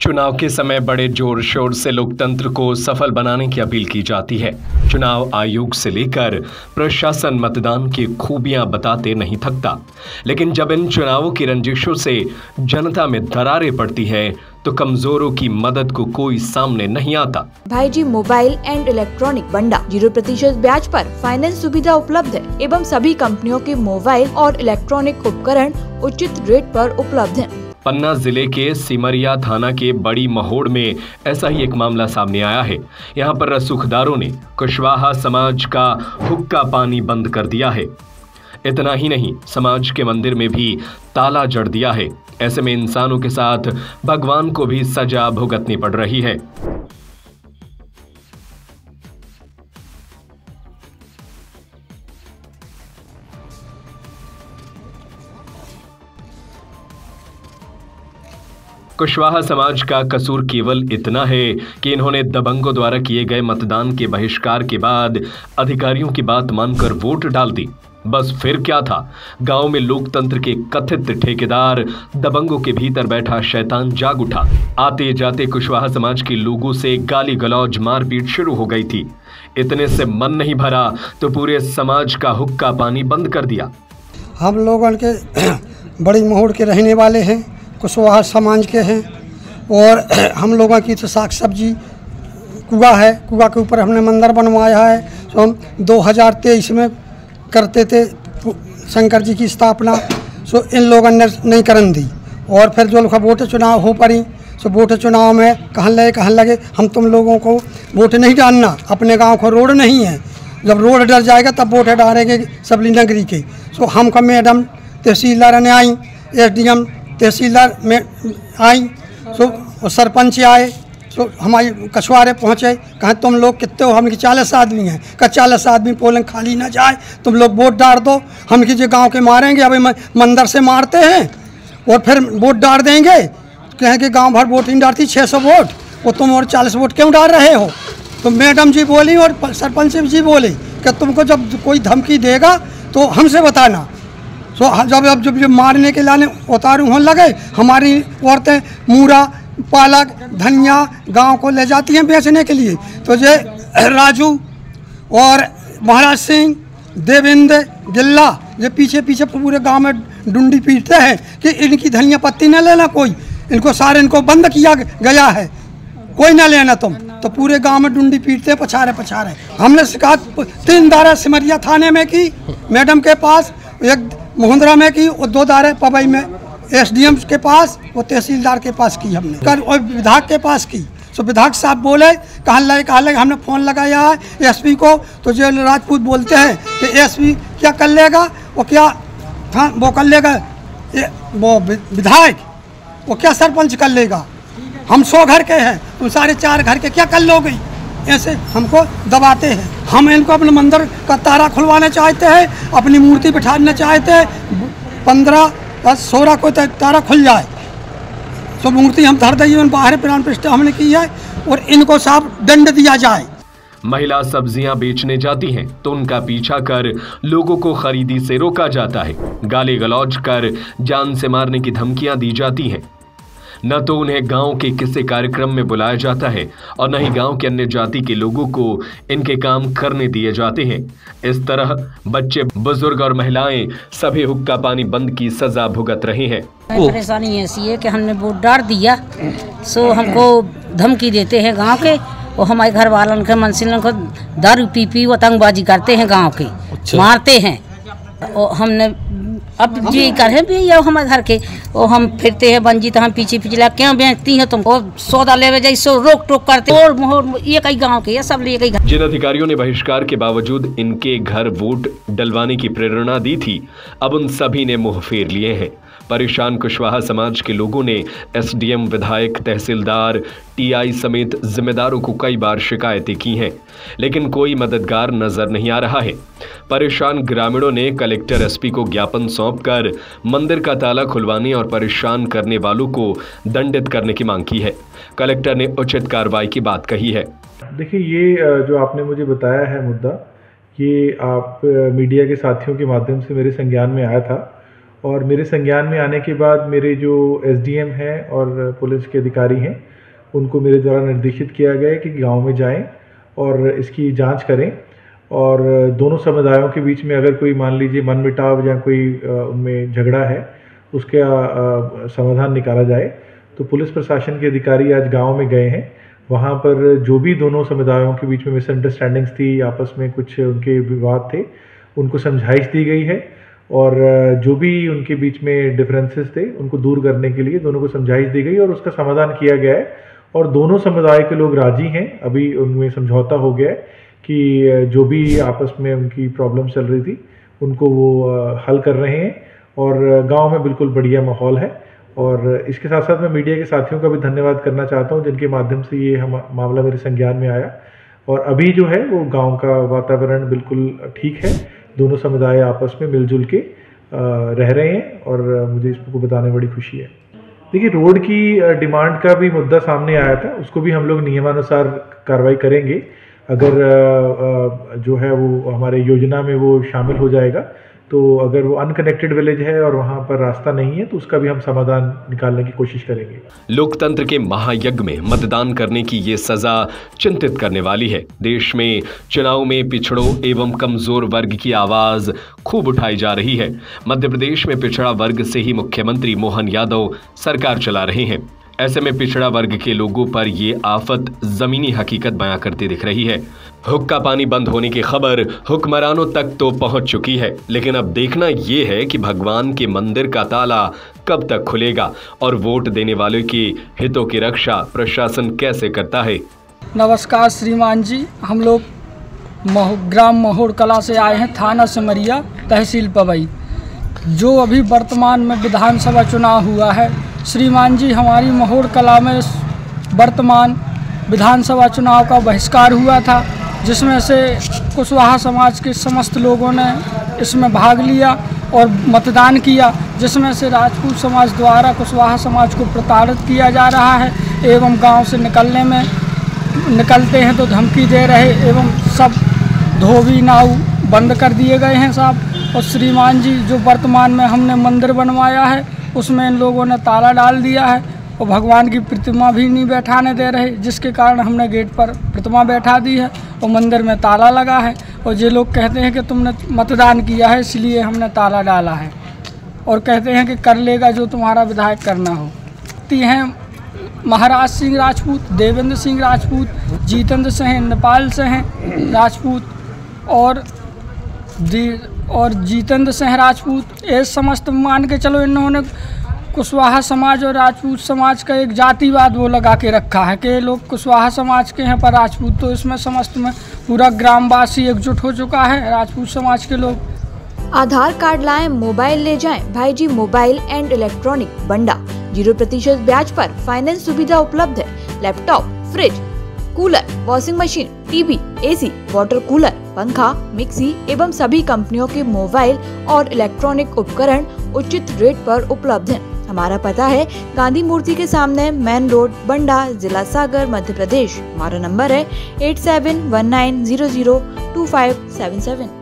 चुनाव के समय बड़े जोर शोर से लोकतंत्र को सफल बनाने की अपील की जाती है। चुनाव आयोग से लेकर प्रशासन मतदान की खूबियां बताते नहीं थकता, लेकिन जब इन चुनावों की रंजिशों से जनता में दरारें पड़ती है तो कमजोरों की मदद को कोई सामने नहीं आता। भाईजी मोबाइल एंड इलेक्ट्रॉनिक बंडा 0% ब्याज पर फाइनेंस सुविधा उपलब्ध है एवं सभी कंपनियों के मोबाइल और इलेक्ट्रॉनिक उपकरण उचित रेट पर उपलब्ध हैं। पन्ना जिले के सिमरिया थाना के बड़ी महोड़ में ऐसा ही एक मामला सामने आया है। यहाँ पर रसूखदारों ने कुशवाहा समाज का हुक्का पानी बंद कर दिया है। इतना ही नहीं, समाज के मंदिर में भी ताला जड़ दिया है। ऐसे में इंसानों के साथ भगवान को भी सजा भुगतनी पड़ रही है। कुशवाहा समाज का कसूर केवल इतना है कि इन्होंने दबंगों द्वारा किए गए मतदान के बहिष्कार के बाद अधिकारियों की बात मानकर वोट डाल दी। बस फिर क्या था, गांव में लोकतंत्र के कथित ठेकेदार दबंगों के भीतर बैठा शैतान जाग उठा। आते जाते कुशवाहा समाज के लोगों से गाली गलौज मारपीट शुरू हो गई थी। इतने से मन नहीं भरा तो पूरे समाज का हुक्का पानी बंद कर दिया। हम लोगों के बड़ी महोड़ के रहने वाले हैं, कुशवाहा समाज के हैं और हम लोगों की तो साग सब्जी कुआ है। कुआ के ऊपर हमने मंदिर बनवाया है। तो हम 2023 में करते थे शंकर जी की स्थापना। सो इन लोगों ने नहीं करन दी और फिर जो वोट चुनाव हो पड़ी, सो वोट चुनाव में कहने लगे हम तुम लोगों को वोट नहीं डालना, अपने गांव को रोड नहीं है, जब रोड डर जाएगा तब वोट डालेंगे सबली नगरी के। सो हमको मैडम तहसीलदार ने आई, SDM तहसीलदार में आई, सो सरपंच आए, सो हमारे कछुआरे पहुँचे, कहा तुम लोग कितने हो, हम 40 आदमी हैं। कहा 40 आदमी पोलिंग खाली ना जाए, तुम लोग वोट डाल दो, हम किसी गांव के मारेंगे, अभी मंदिर से मारते हैं और फिर वोट डाल देंगे। कहें कि गांव भर वोट नहीं डालती, 600 वोट, वो तुम और 40 वोट क्यों डाल रहे हो। तो मैडम जी बोली और सरपंच जी बोले कि तुमको जब कोई धमकी देगा तो हमसे बताना। तो जब मारने के लाने उतारू होने लगे, हमारी औरतें मूरा पालक धनिया गांव को ले जाती हैं बेचने के लिए। तो ये राजू और महाराज सिंह देवेंद्र गिल्ला ये पीछे पीछे पूरे गांव में डुंडी पीटते हैं कि इनकी धनिया पत्ती न लेना कोई, इनको बंद किया गया है, कोई ना लेना तुम। तो पूरे गांव में डुंडी पीटते पछारे। हमने शिकायत 3 दारा सिमरिया थाने में की, मैडम के पास, एक मोहंद्रा में की और 2 दारे पबई में SDM के पास और तहसीलदार के पास की हमने, और विधायक के पास की। तो विधायक साहब बोले कहा लगे हमने फ़ोन लगाया है SP को। तो जो राजपूत बोलते हैं कि SP क्या कर लेगा, वो क्या वो कर लेगा, वो विधायक, वो क्या सरपंच कर लेगा, हम 100 घर के हैं, तुम 4.5 घर के क्या कर लोगे। ऐसे हमको दबाते हैं। हम इनको अपने मंदिर का ताला खुलवाना चाहते हैं, अपनी मूर्ति बिठाना चाहते हैं, 15-16 को ताला खुल जाए तो मूर्ति हम धर देंगे, बाहर प्राण प्रतिष्ठा हमने की है और इनको साफ दंड दिया जाए। महिला सब्जियां बेचने जाती हैं तो उनका पीछा कर लोगों को खरीदी से रोका जाता है। गाली गलौज कर जान से मारने की धमकियां दी जाती हैं। न तो उन्हें गांव के किसी कार्यक्रम में बुलाया जाता है और न ही गांव के अन्य जाति के लोगों को इनके काम करने दिए जाते हैं। इस तरह बच्चे, बुजुर्ग और महिलाएं सभी हुक्का पानी बंद की सजा भुगत रहे हैं। परेशानी ऐसी है कि हमने वोट डाल दिया, सो हमको धमकी देते हैं गांव के, और हमारे घर वालों के मनसिलों को दारू पी आतंकबाजी करते हैं, गांव के मारते हैं। और हमने अब जी करे भी ये हमारे घर के, और हम फिरते हैं बंजी, तो हम पीछे पीछे लग क्यों बेचती हैं तुम, और सौदा ले जाए सो रोक टोक करते और ये कई गांव के, ये सब ले कई। जिन अधिकारियों ने बहिष्कार के बावजूद इनके घर वोट डलवाने की प्रेरणा दी थी, अब उन सभी ने मुंह फेर लिए हैं। परेशान कुशवाहा समाज के लोगों ने SDM, विधायक, तहसीलदार, TI समेत जिम्मेदारों को कई बार शिकायतें की हैं, लेकिन कोई मददगार नजर नहीं आ रहा है। परेशान ग्रामीणों ने कलेक्टर SP को ज्ञापन सौंपकर मंदिर का ताला खुलवाने और परेशान करने वालों को दंडित करने की मांग की है। कलेक्टर ने उचित कार्रवाई की बात कही है। देखिए, ये जो आपने मुझे बताया है मुद्दा, ये आप मीडिया के साथियों के माध्यम से मेरे संज्ञान में आया था और मेरे संज्ञान में आने के बाद मेरे जो SDM हैं और पुलिस के अधिकारी हैं उनको मेरे द्वारा निर्देशित किया गया है कि गांव में जाएं और इसकी जांच करें और दोनों समुदायों के बीच में अगर कोई मान लीजिए मनमुटाव या कोई उनमें झगड़ा है उसका समाधान निकाला जाए। तो पुलिस प्रशासन के अधिकारी आज गांव में गए हैं, वहां पर जो भी दोनों समुदायों के बीच में मिसअंडरस्टैंडिंग्स थी, आपस में कुछ उनके विवाद थे, उनको समझाइश दी गई है और जो भी उनके बीच में डिफरेंसेस थे उनको दूर करने के लिए दोनों को समझाइश दी गई और उसका समाधान किया गया है और दोनों समुदाय के लोग राजी हैं। अभी उनमें समझौता हो गया है कि जो भी आपस में उनकी प्रॉब्लम चल रही थी उनको वो हल कर रहे हैं और गांव में बिल्कुल बढ़िया माहौल है। और इसके साथ साथ मैं मीडिया के साथियों का भी धन्यवाद करना चाहता हूं जिनके माध्यम से ये मामला मेरे संज्ञान में आया और अभी जो है वो गांव का वातावरण बिल्कुल ठीक है, दोनों समुदाय आपस में मिलजुल के रह रहे हैं और मुझे इसको बताने में बड़ी खुशी है। देखिए, रोड की डिमांड का भी मुद्दा सामने आया था, उसको भी हम लोग नियमानुसार कार्रवाई करेंगे। अगर जो है वो हमारे योजना में वो शामिल हो जाएगा तो अगर वो अनकनेक्टेड विलेज है और वहां पर रास्ता नहीं है तो उसका भी हम समाधान निकालने की कोशिश करेंगे। लोकतंत्र के महायज्ञ में मतदान करने की ये सजा चिंतित करने वाली है। देश में चुनाव में पिछड़ों एवं कमजोर वर्ग की आवाज खूब उठाई जा रही है। मध्य प्रदेश में पिछड़ा वर्ग से ही मुख्यमंत्री मोहन यादव सरकार चला रहे हैं। ऐसे में पिछड़ा वर्ग के लोगों पर ये आफत जमीनी हकीकत बयां करती दिख रही है। हुक्का पानी बंद होने की खबर हुक्मरानों तक तो पहुंच चुकी है, लेकिन अब देखना ये है कि भगवान के मंदिर का ताला कब तक खुलेगा और वोट देने वालों के हितों की रक्षा प्रशासन कैसे करता है। नमस्कार श्रीमान जी, हम लोग ग्राम महोड़ कला से आए हैं, थाना सिमरिया, तहसील पवई। जो अभी वर्तमान में विधानसभा चुनाव हुआ है श्रीमान जी, हमारी महोड़ कला में वर्तमान विधानसभा चुनाव का बहिष्कार हुआ था, जिसमें से कुशवाहा समाज के समस्त लोगों ने इसमें भाग लिया और मतदान किया, जिसमें से राजपूत समाज द्वारा कुशवाहा समाज को प्रताड़ित किया जा रहा है एवं गांव से निकलते हैं तो धमकी दे रहे एवं सब धोबी नाव बंद कर दिए गए हैं साहब। और श्रीमान जी, जो वर्तमान में हमने मंदिर बनवाया है उसमें इन लोगों ने ताला डाल दिया है और भगवान की प्रतिमा भी नहीं बैठाने दे रहे, जिसके कारण हमने गेट पर प्रतिमा बैठा दी है और मंदिर में ताला लगा है। और ये लोग कहते हैं कि तुमने मतदान किया है इसलिए हमने ताला डाला है और कहते हैं कि कर लेगा जो तुम्हारा विधायक करना हो। हैं महाराज सिंह राजपूत, देवेंद्र सिंह राजपूत, जितेंद्र सिंह नेपाल से हैं राजपूत और जितेंद्र सिंह राजपूत। ये समस्त मान के चलो, इन्होंने कुशवाहा समाज और राजपूत समाज का एक जातिवाद वो लगा के रखा है कि लोग कुशवाहा समाज के हैं पर राजपूत, तो इसमें समस्त में पूरा ग्रामवासी एकजुट हो चुका है राजपूत समाज के लोग। आधार कार्ड लाएं, मोबाइल ले जाएं। Bhai ji mobile and electronic बंडा 0% ब्याज पर फाइनेंस सुविधा उपलब्ध है। Laptop, fridge, cooler, washing machine, TV, AC, water cooler, पंखा, मिक्सी एवं सभी कंपनियों के मोबाइल और इलेक्ट्रॉनिक उपकरण उचित रेट पर उपलब्ध हैं। हमारा पता है गांधी मूर्ति के सामने, मेन रोड, बंडा, जिला सागर, मध्य प्रदेश। हमारा नंबर है 8719002577।